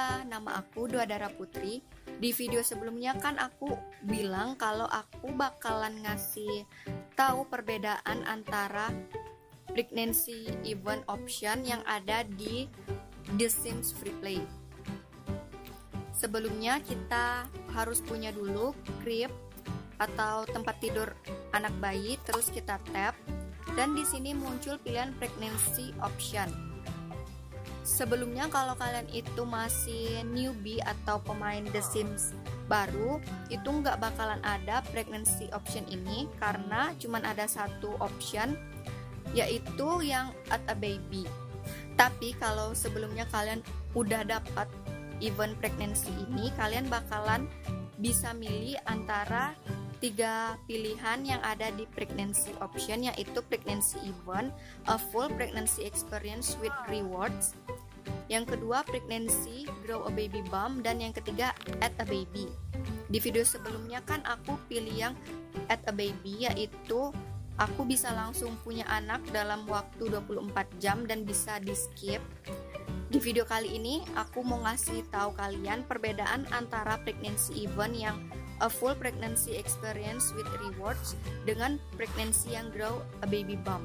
Halo, nama aku Dua Dara Putri. Di video sebelumnya kan aku bilang kalau aku bakalan ngasih tahu perbedaan antara pregnancy event option yang ada di The Sims Free Play. Sebelumnya kita harus punya dulu crib atau tempat tidur anak bayi, terus kita tap dan di sini muncul pilihan pregnancy option. Sebelumnya kalau kalian itu masih newbie atau pemain The Sims baru, itu nggak bakalan ada pregnancy option ini karena cuman ada satu option, yaitu yang add a baby. Tapi kalau sebelumnya kalian udah dapat event pregnancy ini, kalian bakalan bisa milih antara 3 pilihan yang ada di pregnancy option, yaitu pregnancy event, a full pregnancy experience with rewards, yang kedua pregnancy grow a baby bump, dan yang ketiga add a baby. Di video sebelumnya kan aku pilih yang add a baby, yaitu aku bisa langsung punya anak dalam waktu 24 jam dan bisa di skip. Di video kali ini aku mau ngasih tahu kalian perbedaan antara pregnancy event yang a full pregnancy experience with rewards dengan pregnancy yang grow a baby bump.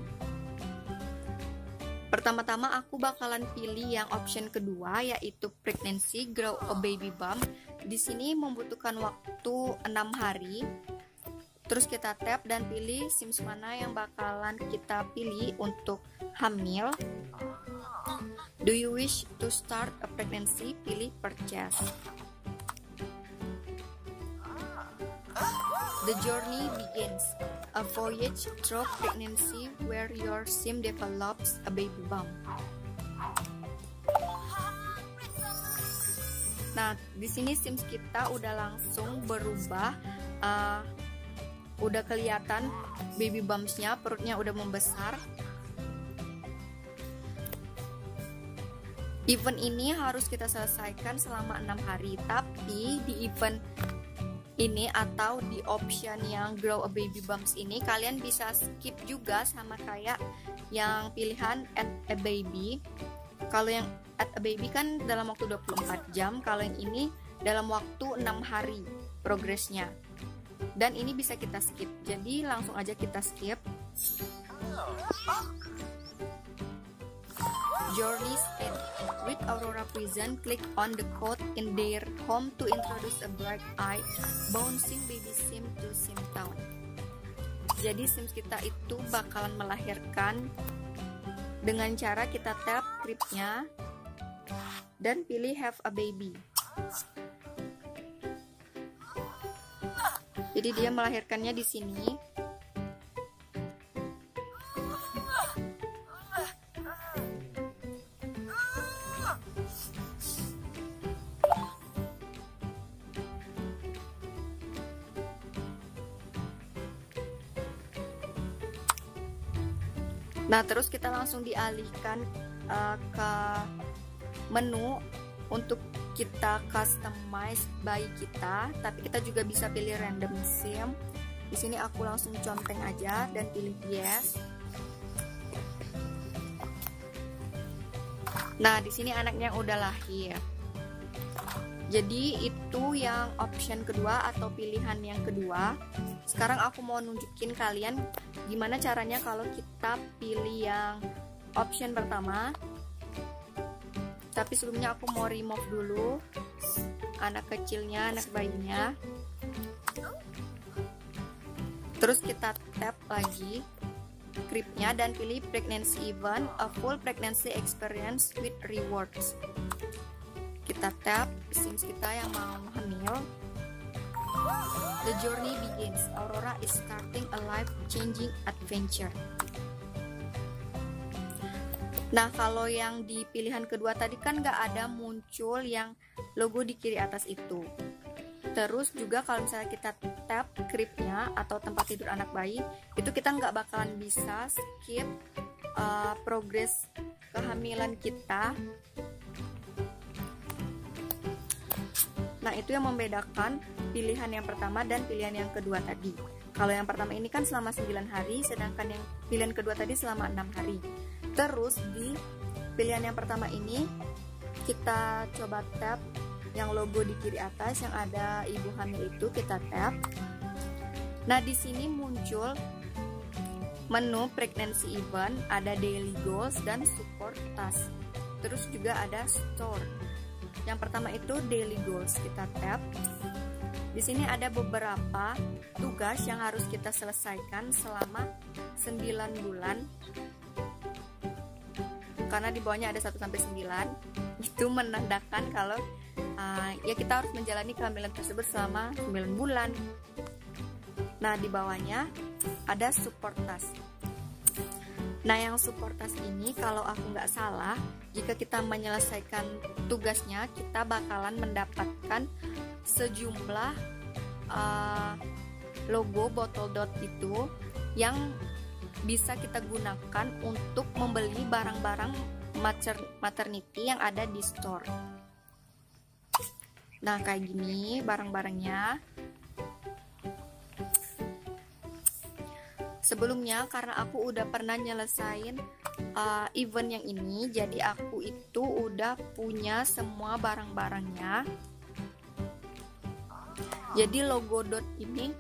Pertama-tama aku bakalan pilih yang option kedua, yaitu pregnancy grow a baby bump. Di sini membutuhkan waktu 6 hari. Terus kita tap dan pilih Sims mana yang bakalan kita pilih untuk hamil. Do you wish to start a pregnancy? Pilih purchase. The journey begins, a voyage through pregnancy where your sim develops a baby bump. Nah, di sini Sims kita udah langsung berubah, udah kelihatan baby bumps-nya, perutnya udah membesar. Event ini harus kita selesaikan selama 6 hari, tapi di event ini atau di option yang grow a baby bumps ini kalian bisa skip juga sama kayak yang pilihan add a baby. Kalau yang add a baby kan dalam waktu 24 jam, kalau yang ini dalam waktu 6 hari progresnya. Dan ini bisa kita skip, jadi langsung aja kita skip. Journeys end. With Aurora Prison, click on the code in their home to introduce a bright-eyed, bouncing baby sim to Sim Town. Jadi Sims kita itu bakalan melahirkan dengan cara kita tap cribnya dan pilih have a baby. Jadi dia melahirkannya di sini. Nah, terus kita langsung dialihkan ke menu untuk kita customize bayi kita, tapi kita juga bisa pilih random sim. Di sini aku langsung conteng aja dan pilih yes. Nah, di sini anaknya udah lahir. Jadi itu yang option kedua atau pilihan yang kedua. Sekarang aku mau nunjukin kalian gimana caranya kalau kita pilih yang option pertama. Tapi sebelumnya aku mau remove dulu anak kecilnya, anak bayinya. Terus kita tap lagi cribnya dan pilih pregnancy event, a full pregnancy experience with rewards. Kita tap Sims kita yang mau hamil. The journey begins. Aurora is starting a life-changing adventure. Nah, kalau yang di pilihan kedua tadi kan nggak ada muncul yang logo di kiri atas itu. Terus juga kalau misalnya kita tap cribnya atau tempat tidur anak bayi, itu kita nggak bakalan bisa skip progres kehamilan kita. Nah, itu yang membedakan pilihan yang pertama dan pilihan yang kedua tadi. Kalau yang pertama ini kan selama 9 hari, sedangkan yang pilihan kedua tadi selama 6 hari. Terus di pilihan yang pertama ini kita coba tap yang logo di kiri atas yang ada ibu hamil itu, kita tap. Nah, di sini muncul menu pregnancy event, ada daily goals dan support task. Terus juga ada store. Yang pertama itu daily goals, kita tap. Di sini ada beberapa tugas yang harus kita selesaikan selama 9 bulan. Karena di bawahnya ada 1 sampai 9. Itu menandakan kalau ya kita harus menjalani kehamilan tersebut selama 9 bulan. Nah, di bawahnya ada support task. Nah, yang support task ini kalau aku nggak salah, jika kita menyelesaikan tugasnya, kita bakalan mendapatkan sejumlah logo botol dot itu yang bisa kita gunakan untuk membeli barang-barang maternity yang ada di store. Nah, kayak gini barang-barangnya. Sebelumnya karena aku udah pernah nyelesain event yang ini, jadi aku itu udah punya semua barang-barangnya. Jadi logo dot ini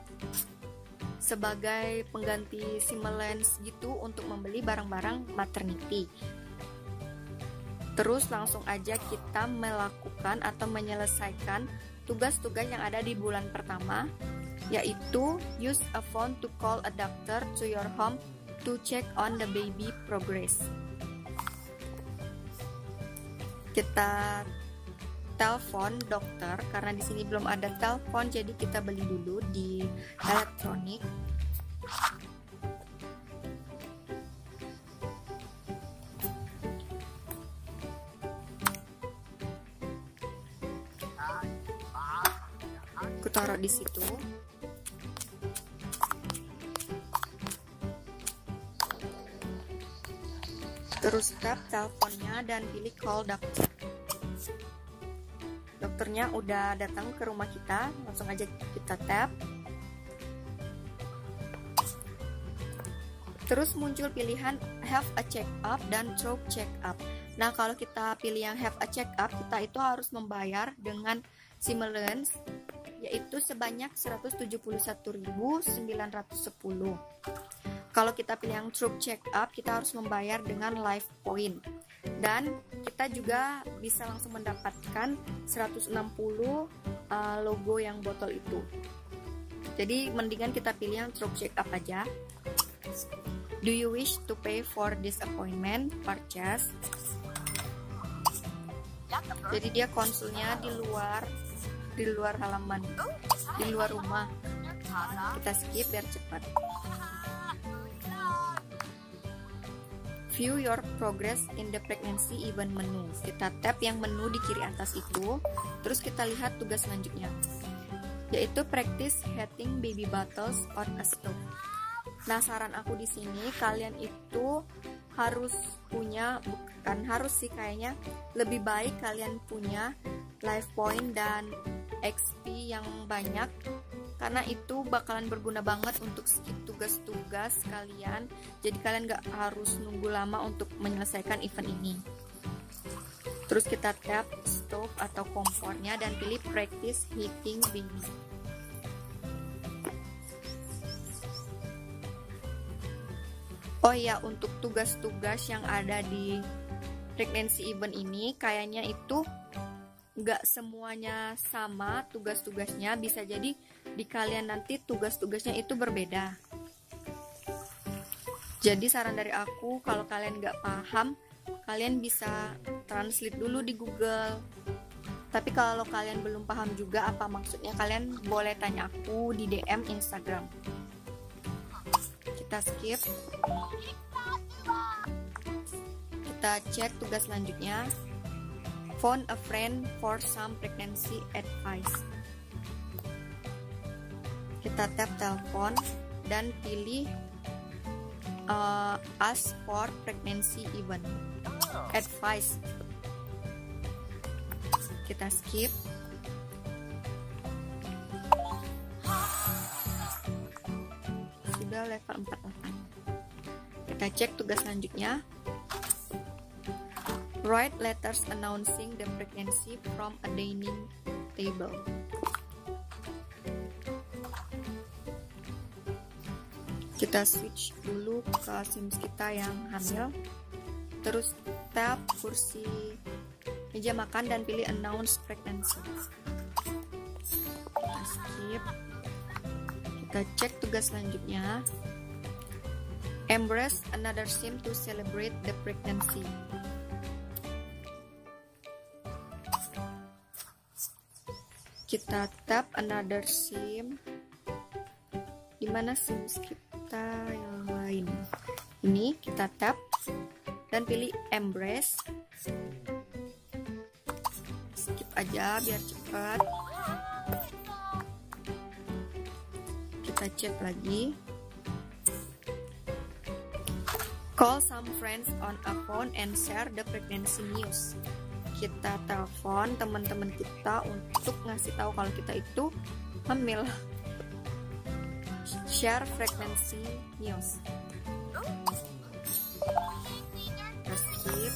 sebagai pengganti Simelens gitu untuk membeli barang-barang maternity. Terus langsung aja kita melakukan atau menyelesaikan tugas-tugas yang ada di bulan pertama, yaitu use a phone to call a doctor to your home to check on the baby progress. Kita telepon dokter, karena di sini belum ada telepon, jadi kita beli dulu di elektronik. Aku taruh di situ. Terus tap teleponnya dan pilih call doctor. Dokternya udah datang ke rumah kita, langsung aja kita tap. Terus muncul pilihan have a check up dan through check up. Nah, kalau kita pilih yang have a check up, kita itu harus membayar dengan Simelens, yaitu sebanyak 171.910. Kalau kita pilih yang through check up, kita harus membayar dengan life point. Dan kita juga bisa langsung mendapatkan 160 logo yang botol itu. Jadi mendingan kita pilih yang through check up aja. Do you wish to pay for this appointment purchase? Jadi dia konsulnya di luar halaman, di luar rumah. Kita skip biar cepat. View your progress in the pregnancy event menu. Kita tap yang menu di kiri atas itu, terus kita lihat tugas selanjutnya, yaitu practice heating baby bottles on a stove. Nah, saran aku di sini kalian itu harus punya, bukan harus sih, kayaknya lebih baik kalian punya life point dan XP yang banyak, karena itu bakalan berguna banget untuk skip tugas-tugas kalian. Jadi kalian gak harus nunggu lama untuk menyelesaikan event ini. Terus kita tap stove atau kompornya dan pilih practice heating baby. Oh iya, untuk tugas-tugas yang ada di pregnancy event ini kayaknya itu gak semuanya sama tugas-tugasnya, bisa jadi di kalian nanti tugas-tugasnya itu berbeda. Jadi saran dari aku, kalau kalian gak paham, kalian bisa translate dulu di Google. Tapi kalau kalian belum paham juga apa maksudnya, kalian boleh tanya aku di DM Instagram. Kita skip. Kita cek tugas selanjutnya. Phone a friend for some pregnancy advice. Kita tap telepon dan pilih ask for pregnancy event advice. Kita skip. Sudah level 48. Kita cek tugas selanjutnya. Write letters announcing the pregnancy from a dining table. Kita switch dulu ke Sims kita yang hamil. Terus tap kursi meja makan dan pilih announce pregnancy. Kita skip. Kita cek tugas selanjutnya. Embrace another sim to celebrate the pregnancy. Kita tap another sim. Dimana sims kita yang lain? Ini kita tap dan pilih embrace. Skip aja biar cepat. Kita cek lagi. Call some friends on a phone and share the pregnancy news. Kita telepon teman-teman kita untuk ngasih tahu kalau kita itu hamil. Share pregnancy news. Skip.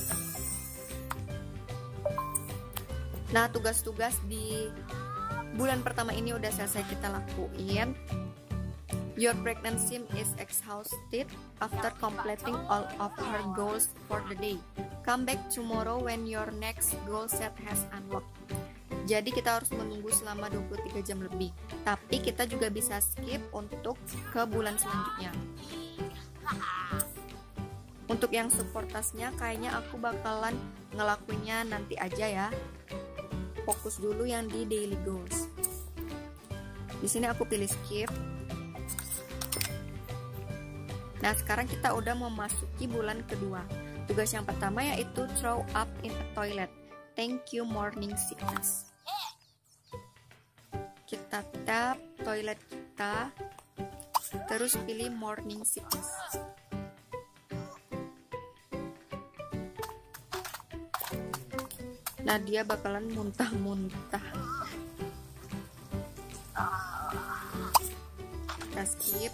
Nah, tugas-tugas di bulan pertama ini udah selesai kita lakuin. Your pregnancy is exhausted after completing all of her goals for the day. Come back tomorrow when your next goal set has unlocked. Jadi kita harus menunggu selama 23 jam lebih. Tapi kita juga bisa skip untuk ke bulan selanjutnya. Untuk yang support tasknya kayaknya aku bakalan ngelakuinnya nanti aja ya. Fokus dulu yang di daily goals. Di sini aku pilih skip. Nah, sekarang kita udah memasuki bulan kedua. Tugas yang pertama yaitu throw up in a toilet. Thank you morning sickness. Kita tap toilet kita, terus pilih morning sickness. Nah, dia bakalan muntah-muntah. Kita skip.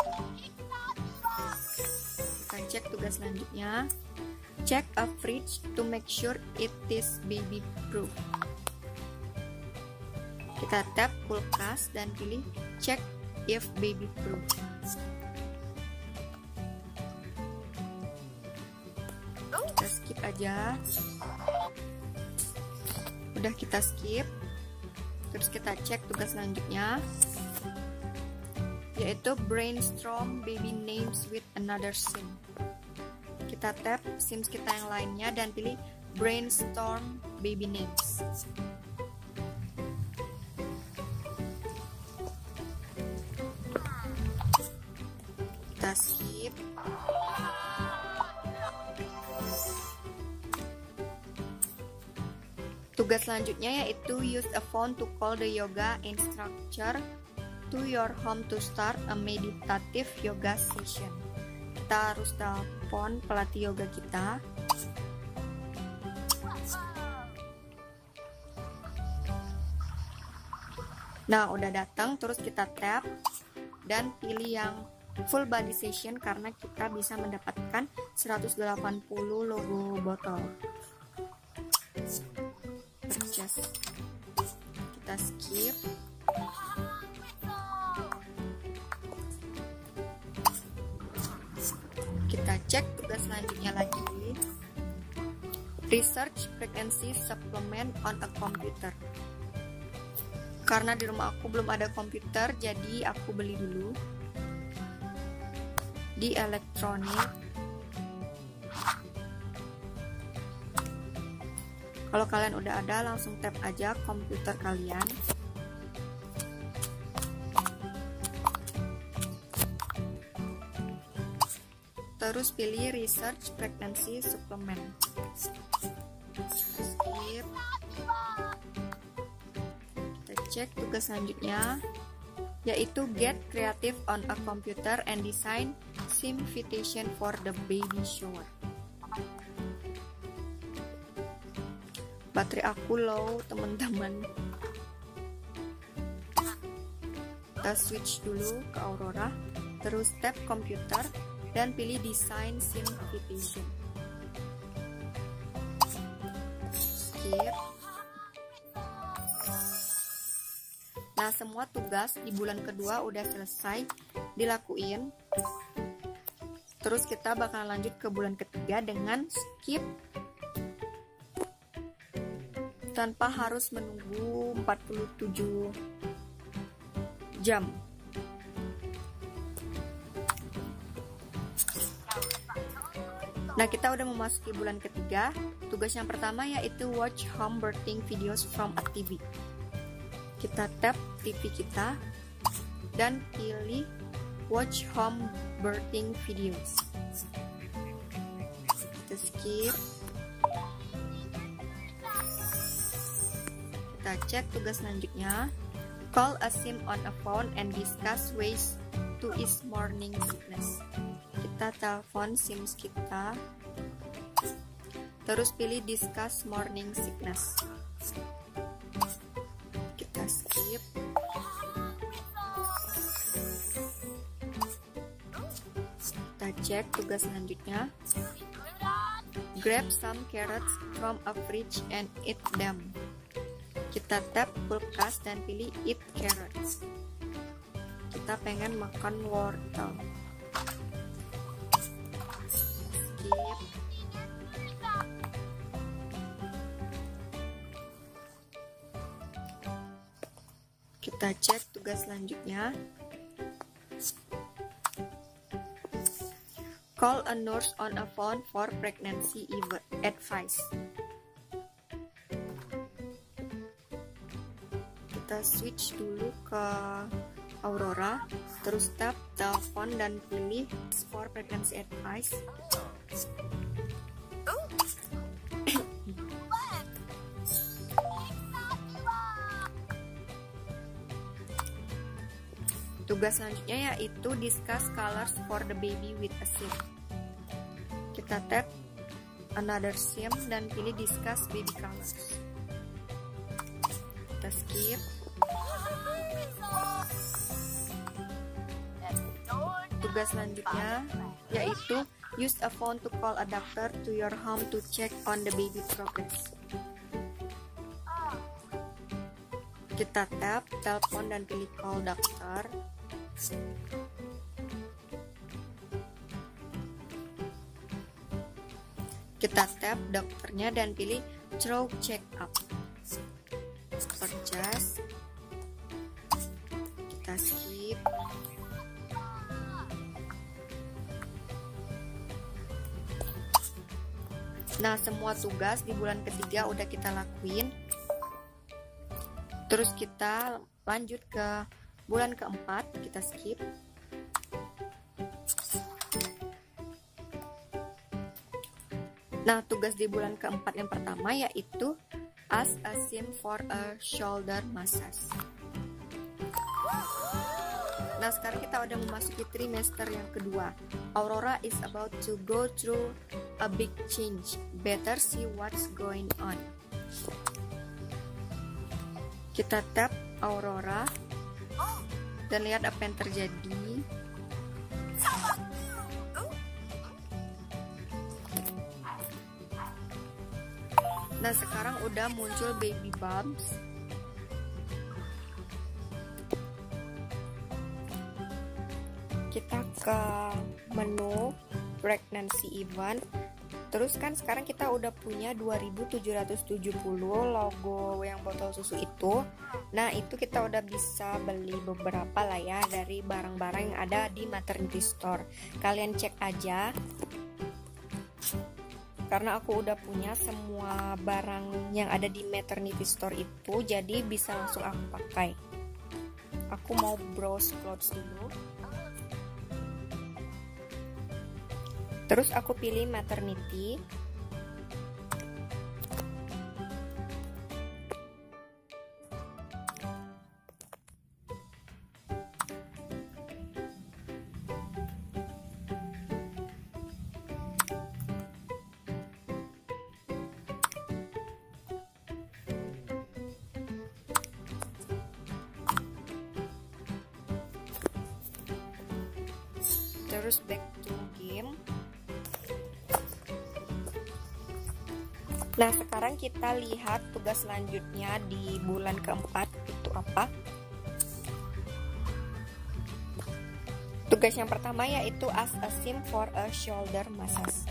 Kita cek tugas selanjutnya. Check a fridge to make sure it is baby proof. Kita tap kulkas dan pilih check if baby proof. Kita skip aja. Udah kita skip. Terus kita cek tugas selanjutnya, yaitu brainstorm baby names with another sim. Kita tap sims kita yang lainnya dan pilih brainstorm baby names. Kita skip. Tugas selanjutnya yaitu use a phone to call the yoga instructor to your home to start a meditative yoga session. Kita harus telepon pelatih yoga kita. Nah, udah datang, terus kita tap dan pilih yang full body session karena kita bisa mendapatkan 180 logo botol. Purchase. Kita skip. Kita cek tugas selanjutnya lagi. Research pregnancy supplement on a computer. Karena di rumah aku belum ada komputer, jadi aku beli dulu di elektronik. Kalau kalian udah ada, langsung tap aja komputer kalian. Terus pilih research pregnancy supplement. Skip. Kita cek tugas selanjutnya, yaitu get creative on a computer and design sim invitation for the baby shower. Baterai aku low, teman-teman. Kita switch dulu ke Aurora, terus tap komputer dan pilih design sim invitation. skip. Nah, semua tugas di bulan kedua udah selesai dilakuin. Terus kita bakal lanjut ke bulan ketiga dengan skip tanpa harus menunggu 47 jam. Nah, kita udah memasuki bulan ketiga. Tugas yang pertama yaitu watch home birthing videos from a TV. Kita tap TV kita dan pilih watch home birthing videos. Kita skip. Kita cek tugas selanjutnya. Call a sim on a phone and discuss ways to ease morning sickness. Kita telepon sims kita. Terus pilih discuss morning sickness. Kita skip. Kita cek tugas selanjutnya. Grab some carrots from a fridge and eat them. Kita tap kulkas dan pilih eat carrots. Kita pengen makan wortel. Skip. Kita cek tugas selanjutnya. Call a nurse on a phone for pregnancy advice. Kita switch dulu ke Aurora, terus tap telepon dan pilih for pregnancy advice. Tugas selanjutnya yaitu discuss colors for the baby with a sim. Kita tap another sim dan pilih discuss baby colors. Kita skip. Tugas selanjutnya yaitu use a phone to call a doctor to your home to check on the baby progress. Kita tap telepon dan pilih call dokter. Kita tap dokternya dan pilih through check up. Purchase. Kita skip. Nah, semua tugas di bulan ketiga udah kita lakuin. Terus kita lanjut ke bulan keempat, kita skip. Nah, tugas di bulan keempat yang pertama yaitu ask a sim for a shoulder massage. Nah, sekarang kita udah memasuki trimester yang kedua. Aurora is about to go through a big change. Better see what's going on. Kita tap Aurora dan lihat apa yang terjadi. Nah, sekarang udah muncul baby bumps. Kita ke menu pregnancy event. Terus kan sekarang kita udah punya 2770 logo yang botol susu itu. Nah, itu kita udah bisa beli beberapa lah ya dari barang-barang yang ada di maternity store. Kalian cek aja. Karena aku udah punya semua barang yang ada di maternity store itu, jadi bisa langsung aku pakai. Aku mau browse clothes dulu. Terus aku pilih maternity. Terus back to game. Nah, sekarang kita lihat tugas selanjutnya di bulan keempat itu apa. Tugas yang pertama yaitu ask a sim for a shoulder massage.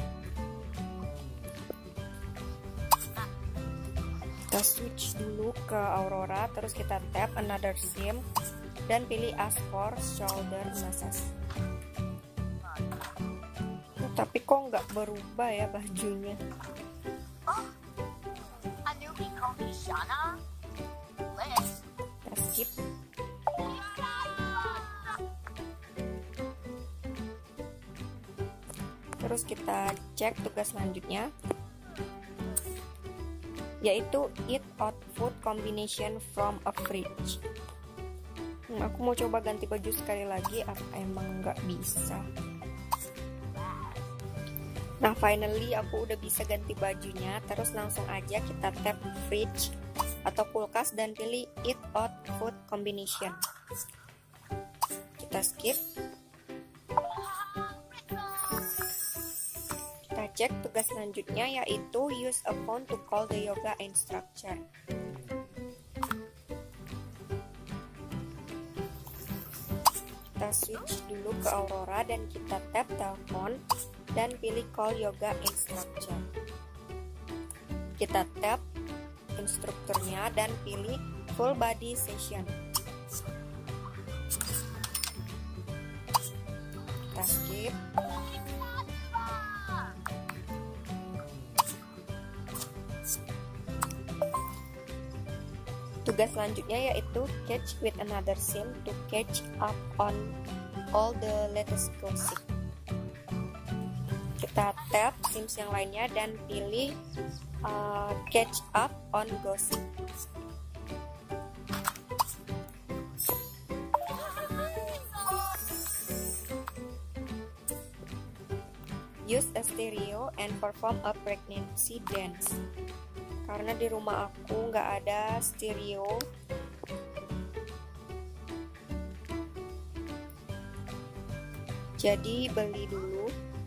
Kita switch dulu ke Aurora, terus kita tap another sim dan pilih ask for shoulder massage. Tapi kok nggak berubah ya bajunya? Kita skip. Terus kita cek tugas selanjutnya, yaitu eat out food combination from a fridge. Aku mau coba ganti baju sekali lagi, apa emang nggak bisa? Nah, finally aku udah bisa ganti bajunya. Terus langsung aja kita tap fridge atau kulkas dan pilih eat out food combination. Kita skip. Kita cek tugas selanjutnya, yaitu use a phone to call the yoga instructor. Kita switch dulu ke Aurora dan kita tap telepon dan pilih call yoga instructor. Kita tap instrukturnya dan pilih full body session. Kita skip. Tugas selanjutnya yaitu catch with another sim to catch up on all the latest gossip. Kita tap sims yang lainnya dan pilih catch up on gossip. Use a stereo and perform a pregnancy dance. Karena di rumah aku nggak ada stereo, jadi beli dulu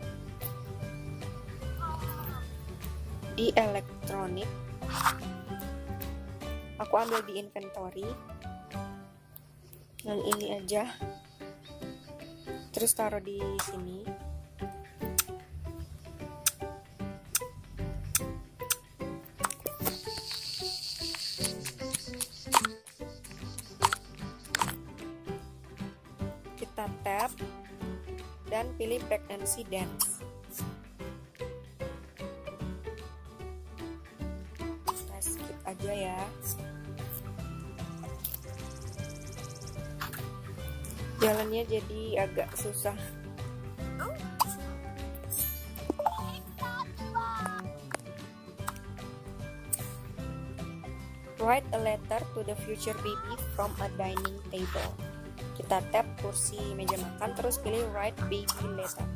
di elektronik. Aku ambil di inventory yang ini aja, terus taruh di sini. Kita tap dan pilih pregnancy dance. Kita skip aja ya. Jalannya jadi agak susah. Write a letter to the future baby from a dining table. Kita tap kursi meja makan, terus pilih write baby letter.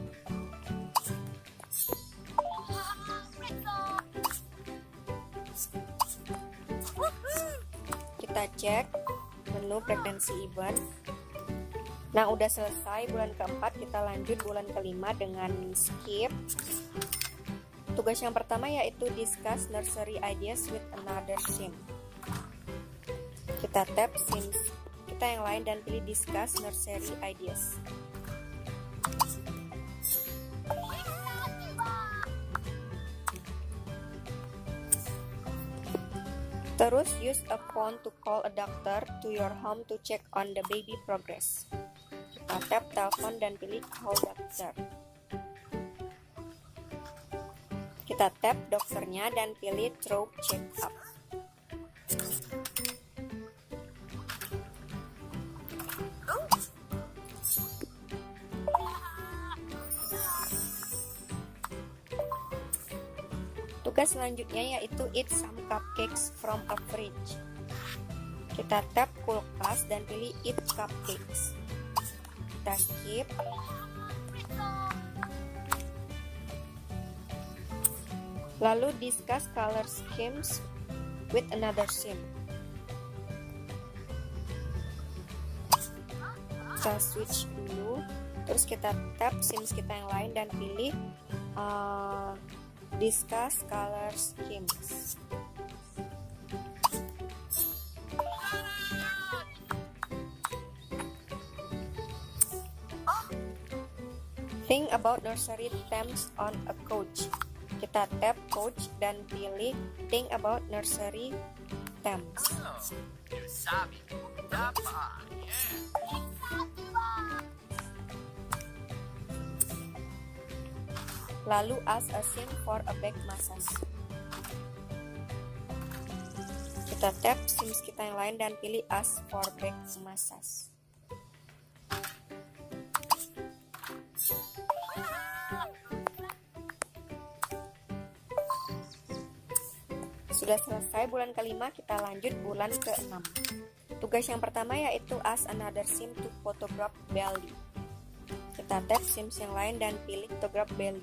Kita cek menu pregnancy event. Nah, udah selesai bulan keempat, kita lanjut bulan kelima dengan skip. Tugas yang pertama yaitu discuss nursery ideas with another sim. Kita tap sims kita yang lain dan pilih discuss nursery ideas. Terus use a phone to call a doctor to your home to check on the baby progress. Kita tap telepon dan pilih call doctor. Kita tap dokternya dan pilih through check up. Tugas selanjutnya yaitu eat some cupcakes from a fridge. Kita tap kulkas dan pilih eat cupcakes. Kita skip. Lalu discuss color schemes with another sim. Kita switch dulu, terus kita tap sims kita yang lain dan pilih Discuss color schemes. Think about nursery themes on a coach. Kita tap coach dan pilih think about nursery themes. Lalu ask a sim for a back massage. Kita tap sims kita yang lain dan pilih ask for back massage. Sudah selesai bulan kelima, kita lanjut bulan ke-6. Tugas yang pertama yaitu ask another sim to photograph belly. Kita tap sims yang lain dan pilih photograph belly.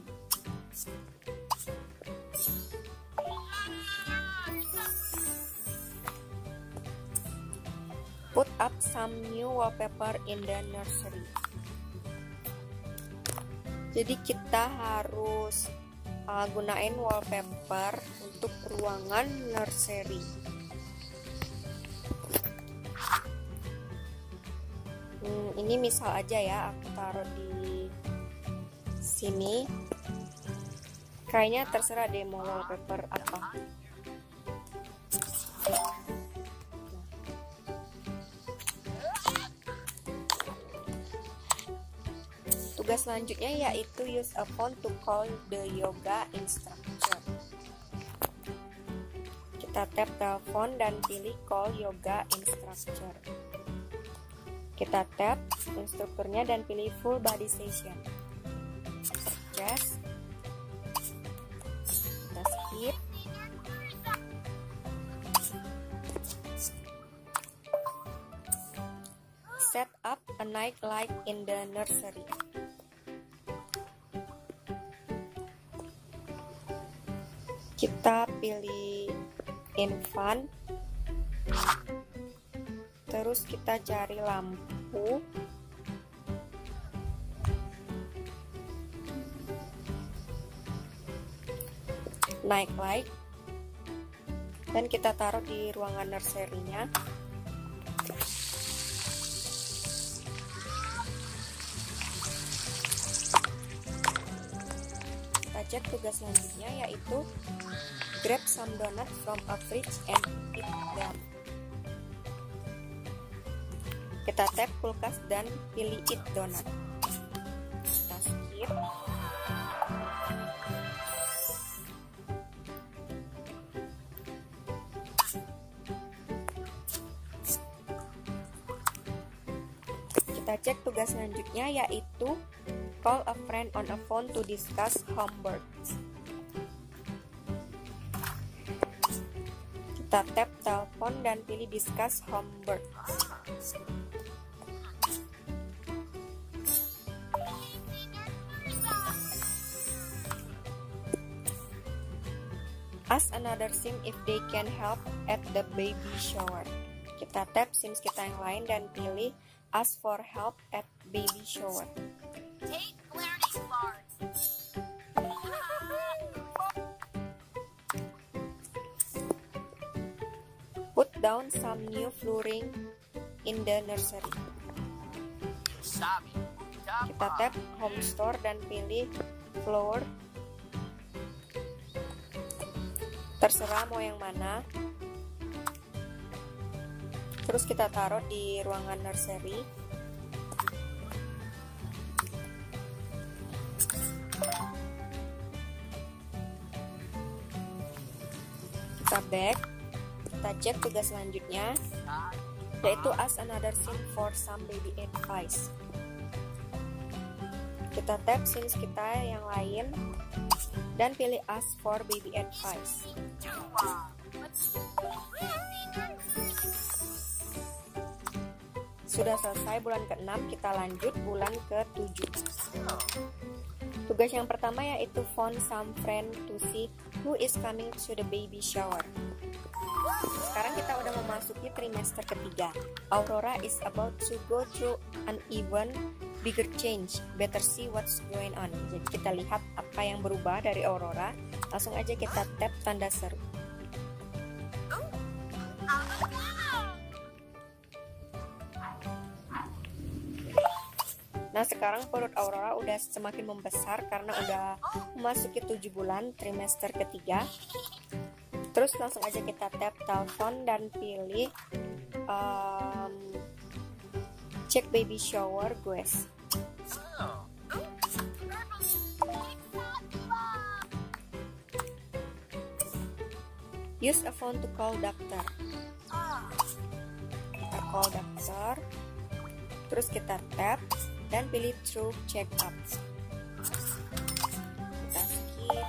Put up some new wallpaper in the nursery. Jadi kita harus gunain wallpaper untuk ruangan nursery. Ini misal aja ya, aku taruh di sini. Kayaknya terserah deh mau wallpaper apa. Tugas selanjutnya yaitu use a phone to call the yoga instructor. Kita tap telepon dan pilih call yoga instructor. Kita tap instrukturnya dan pilih full body session. Purchase. Kita skip. Set up a night light in the nursery. Kita pilih infant, terus kita cari lampu, night light, dan kita taruh di ruangan nursery-nya. Kita cek tugas selanjutnya yaitu grab some donut from a fridge and eat them. Kita tap kulkas dan pilih eat donut. Kita skip. Kita cek tugas selanjutnya yaitu call a friend on a phone to discuss homework. Kita tap telepon dan pilih discuss homework. Ask another sim if they can help at the baby shower. Kita tap sims kita yang lain dan pilih ask for help at baby shower. Take learning cards. Put down some new flooring in the nursery. Kita tap home store dan pilih floor. Terserah mau yang mana. Terus kita taruh di ruangan nursery. Kita back. Kita cek tugas selanjutnya yaitu ask another sim for some baby advice. Kita tap sims kita yang lain dan pilih ask for baby advice. Sudah selesai bulan ke-6, kita lanjut bulan ke-7. Tugas yang pertama yaitu phone some friend to see who is coming to the baby shower. Sekarang kita udah memasuki trimester ketiga. Aurora is about to go through an even bigger change. Better see what's going on. Jadi kita lihat apa yang berubah dari Aurora Langsung aja kita tap tanda seru. Nah, sekarang perut Aurora udah semakin membesar karena udah memasuki 7 bulan, trimester ketiga. Terus langsung aja kita tap telepon dan pilih check baby shower request. Use a phone to call doctor. Kita call dokter. Terus kita tap dan pilih through check up. Kita skip.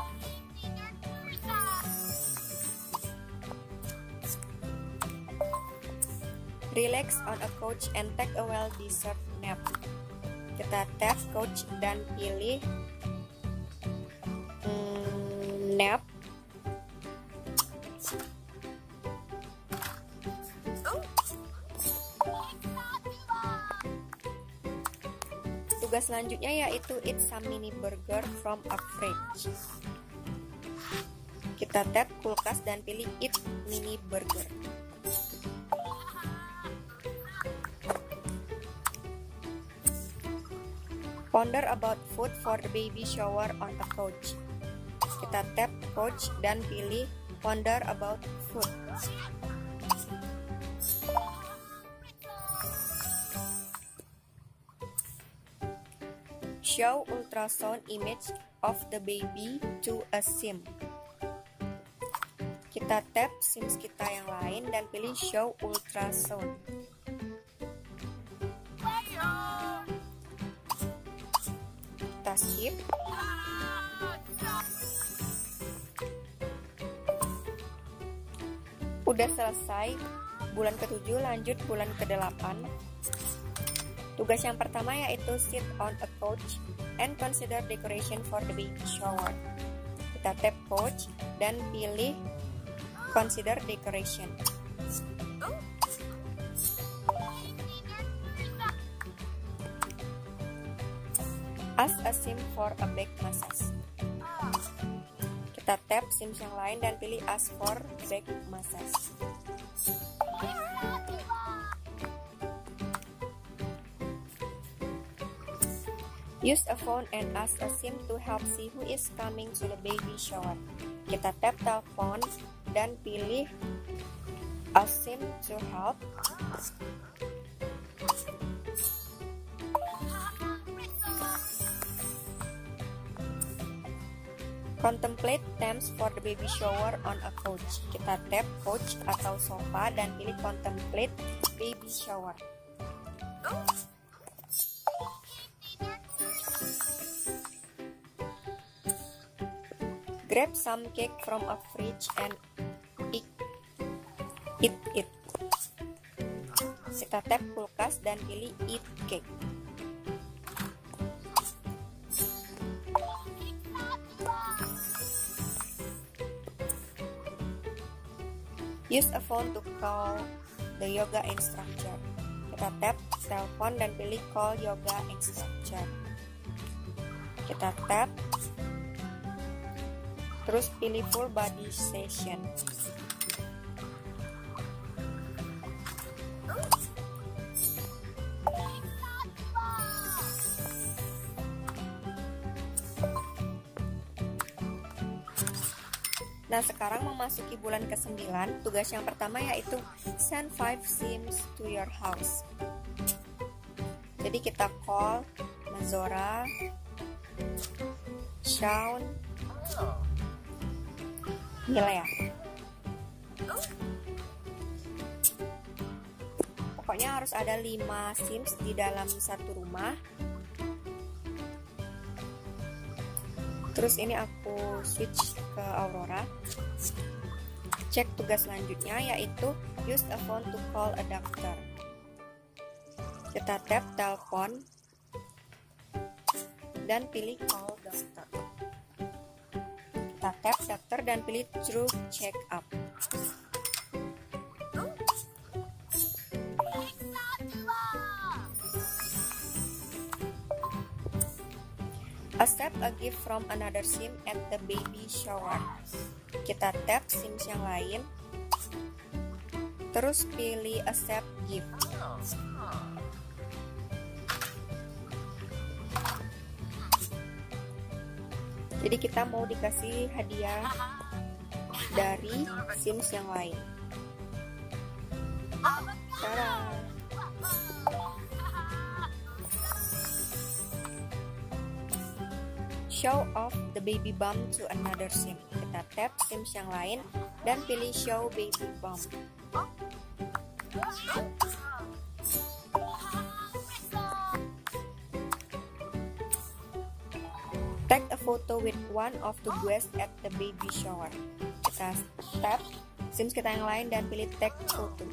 Relax on a couch and take a well-deserved nap. Kita tap couch dan pilih nap. Tugas selanjutnya yaitu eat some mini burger from a fridge. Kita tap kulkas dan pilih eat mini burger. Ponder about food for the baby shower on a couch. Kita tap couch dan pilih ponder about food. Show ultrasound image of the baby to a sim. Kita tap sims kita yang lain dan pilih show ultrasound. Kita skip. Udah selesai bulan ke-7, lanjut bulan ke-8. Tugas yang pertama yaitu sit on a couch and consider decoration for the baby shower. Kita tap couch dan pilih consider decoration. Ask a sim for a back massage. Kita tap sims yang lain dan pilih ask for back massage. Use a phone and ask a sim to help see who is coming to the baby shower. Kita tap telepon dan pilih a sim to help. Contemplate themes for the baby shower on a couch. Kita tap couch atau sofa dan pilih contemplate baby shower. Grab some cake from a fridge and eat it. Kita tap kulkas dan pilih eat cake. Use a phone to call the yoga instructor. Kita tap telepon dan pilih call yoga instructor. Kita tap, terus pilih full body session. Nah, sekarang memasuki bulan ke-9, tugas yang pertama yaitu send 5 sims to your house. Jadi kita call Mazora, Shaun, Mila ya. Pokoknya harus ada 5 sims di dalam satu rumah. Terus ini aku switch ke Aurora. Cek tugas selanjutnya yaitu use a phone to call a doctor. Kita tap telepon dan pilih call doctor. Kita tap dokter dan pilih through check up. Accept a gift from another sim at the baby shower. Kita tap sims yang lain, terus pilih accept gift. Jadi kita mau dikasih hadiah dari sims yang lain. Tada! Show off the baby bump to another sim. Kita tap sims yang lain dan pilih show baby bump. Take a photo with one of the guests at the baby shower. Kita tap sims kita yang lain dan pilih take photo.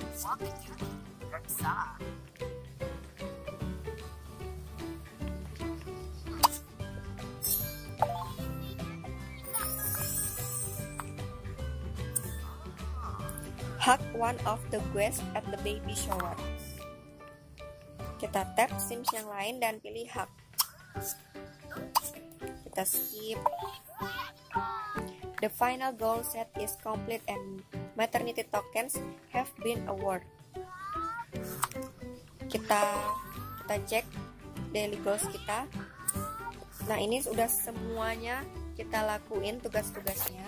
Hug one of the guests at the baby shower. Kita tap sims yang lain dan pilih hug. Kita skip. The final goal set is complete and maternity tokens have been awarded. Kita cek daily goals kita. Nah, ini sudah semuanya kita lakuin tugas-tugasnya.